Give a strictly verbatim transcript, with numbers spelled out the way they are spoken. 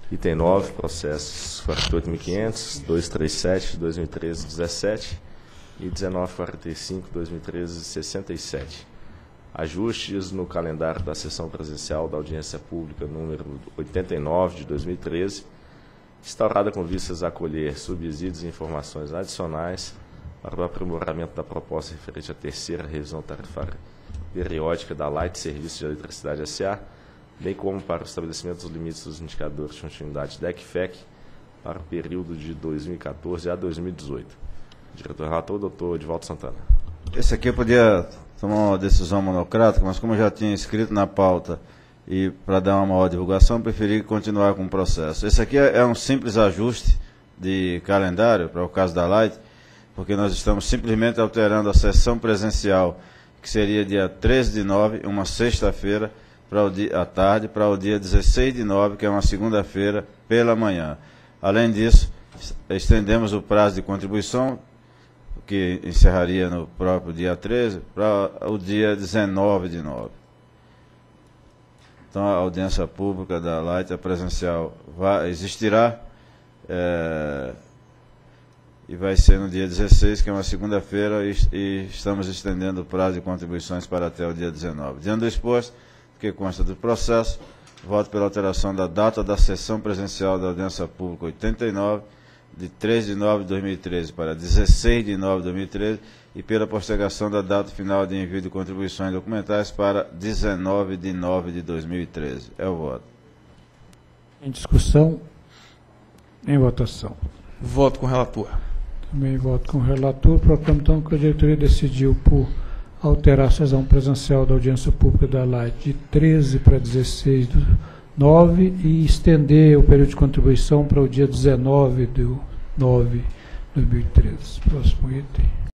Item nove, processos quarenta e oito mil e quinhentos, duzentos e trinta e sete, dois mil e treze, dezessete e dezenove quarenta e cinco, dois mil e treze, sessenta e sete. Ajustes no calendário da sessão presencial da audiência pública número oitenta e nove de dois mil e treze, instaurada com vistas a acolher subsídios e informações adicionais para o aprimoramento da proposta referente à terceira revisão tarifária periódica da Light Serviços de Eletricidade S A, bem como para o estabelecimento dos limites dos indicadores de continuidade D E C F E C para o período de dois mil e quatorze a dois mil e dezoito. Diretor relator, doutor Edivaldo Santana. Esse aqui eu podia tomar uma decisão monocrática, mas como eu já tinha escrito na pauta e para dar uma maior divulgação, preferi continuar com o processo. Esse aqui é um simples ajuste de calendário para o caso da Light, porque nós estamos simplesmente alterando a sessão presencial, que seria dia treze de nove, uma sexta-feira, para o dia, à tarde, para o dia dezesseis de nove, que é uma segunda-feira, pela manhã. Além disso, estendemos o prazo de contribuição, que encerraria no próprio dia treze, para o dia dezenove de nove. Então, a audiência pública da Light, a presencial, vai, existirá, é, e vai ser no dia dezesseis, que é uma segunda-feira, e, e estamos estendendo o prazo de contribuições para até o dia dezenove. Diante do exposto, que consta do processo, voto pela alteração da data da sessão presencial da audiência pública oitenta e nove, de treze de nove de dois mil e treze para dezesseis de nove de dois mil e treze, e pela postergação da data final de envio de contribuições documentais para dezenove de nove de dois mil e treze. É o voto. Em discussão, em votação. Voto com o relator. Também voto com o relator. Proclamo então que a diretoria decidiu por alterar a sessão presencial da audiência pública da Light de treze para dezesseis de nove e estender o período de contribuição para o dia dezenove de nove de dois mil e treze. Próximo item.